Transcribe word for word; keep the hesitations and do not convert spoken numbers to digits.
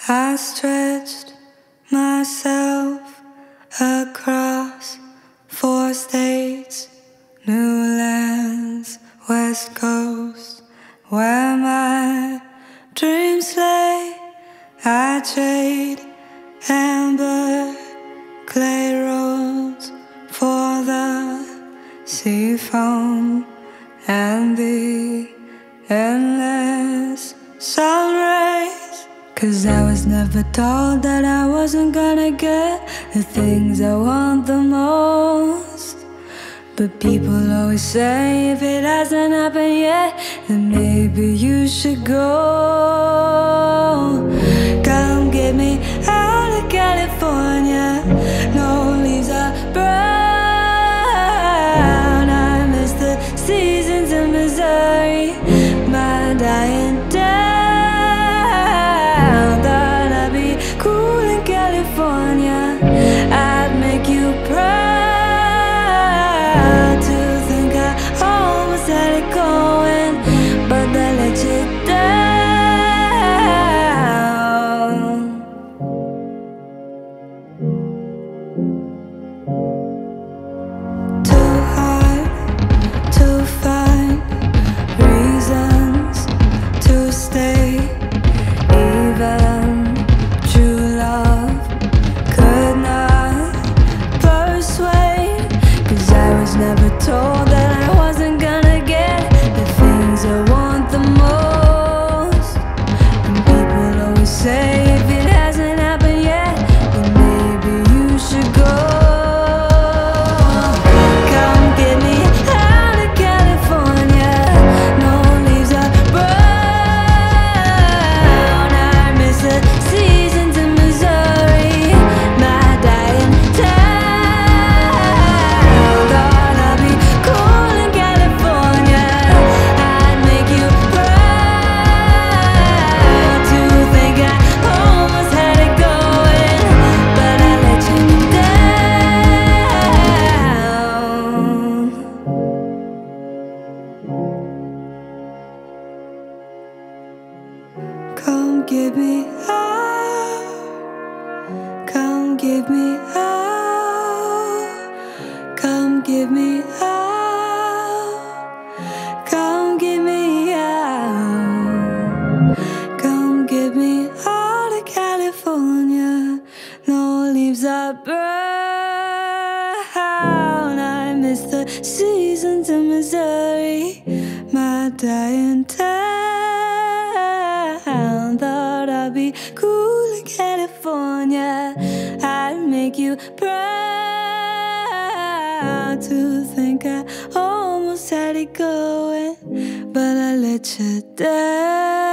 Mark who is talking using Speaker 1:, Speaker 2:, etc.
Speaker 1: I stretched myself across four states, new lands, west coast, where my dreams lay. I trade amber clay roads for the sea foam and the endless sun rays. Cause I was never told that I wasn't gonna get the things I want the most. But people always say if it hasn't happened yet, then maybe you should go. Come get me out of California. No leaves are brown. I miss the seasons in Missouri, my dying town. Thought I'd be cool in California, I'd make you proud. To think I almost had it going, but I let you down. Too hard to find reasons to stay. Even true love could not persuade. Cause I was never told that I wasn't gonna get the things I want the most. And people always say if it hasn't happened yet, then maybe you should go. Come get me out of California. No leaves are brown. I miss the seasons in Missouri, my dying town. Thought I'd be cool in California, I'd make you proud. To think I almost had it going, but I let you down. Come get me out. Come get me out. Come get me out. Come get me out. Come get me out of California. No leaves are brown. I miss the seasons in Missouri, my dying town. Thought I'd be cool in California, I'd make you proud. To think I almost had it going, but I let you down.